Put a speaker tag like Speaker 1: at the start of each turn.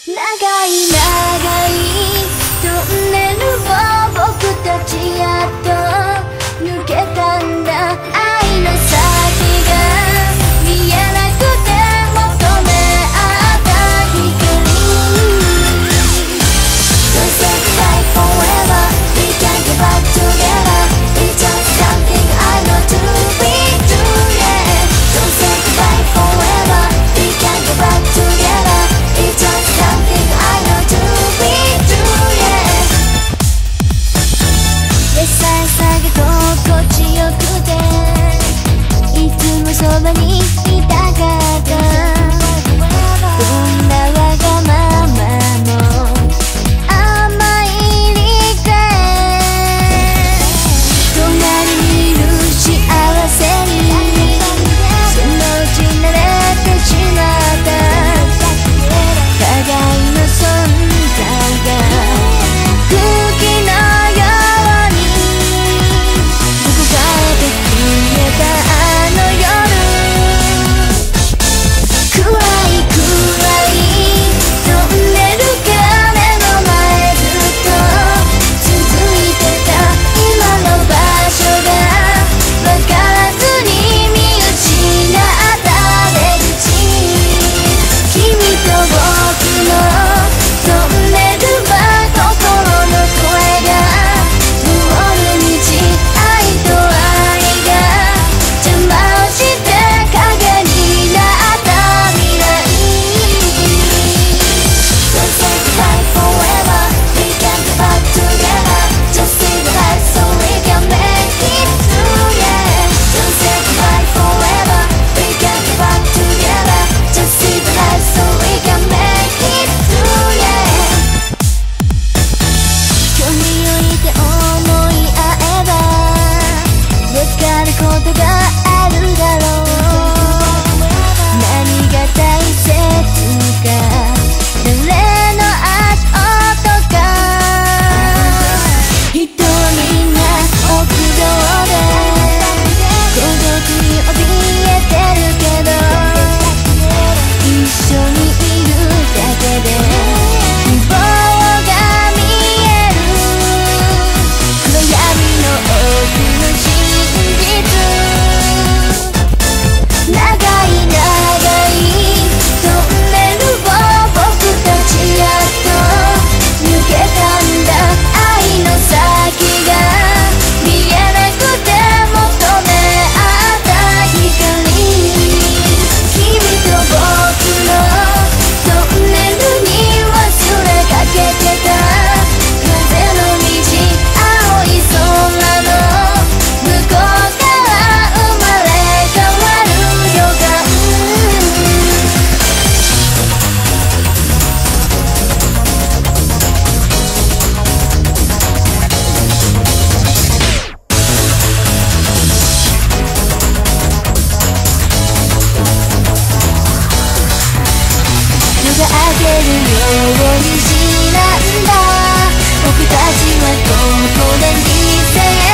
Speaker 1: 長い長いトンネルを僕たちやっと抜けたんだ。愛の先が見えなくて求め合った光。 Don't say goodbye forever, we can't get back together. It's just something I know to be true, yeah. Don't say goodbye forever, we can't get back together. It's just something I know to be true, yeah. 優しさが心地よくていつもそばにいたかった。どんなわがままも甘いリクエスト。隣にいる幸せにそのうち慣れてしまった。互いの存在が空気のようにどこかで消えたあの夜。暗い暗いトンネルが目の前ずっと続いてた。今の場所がわからずに見失った出口。君と僕のトンネルは心の声が通る道。愛と愛が邪魔をして影になった未来。 Don't say goodbye forever, we can't get back together. Just say goodbye so we can make it through, yeah. Don't say goodbye forever, we can't get back together. Just say goodbye so we can make it through, yeah. 距離を置いて思い合えばわかることがあるだろう。何が大切か誰の足音か。一人な屋上で孤独に怯えてるけど一緒にいるだけで希望が見える。暗闇の奥の真実。長い長いトンネルを僕たちやっと抜けたんだ。愛の先が見えなくて求め合った光。君と僕のトンネルに忘れかけてた風の道。青い空の向こうから生まれ変わる予感。夜が明けるように虹なんだ。僕たちはここで犠牲